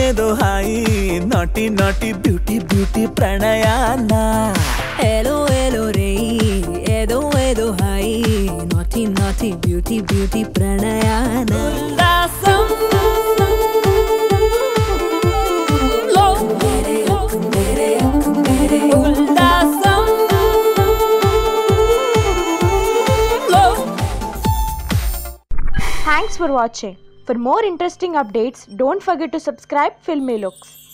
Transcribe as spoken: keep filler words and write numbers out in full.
ఏదో హాయి నాటి నాటి బ్యూటీ బ్యూటీ ప్రణయాన ఏలో ఏలో రే ఏదో ఏదో హాయి నాటి నాటి బ్యూటీ బ్యూటీ ప్రణయాన ఉల్లాసం Thanks for watching. For more interesting updates, don't forget to subscribe Filmy Looks.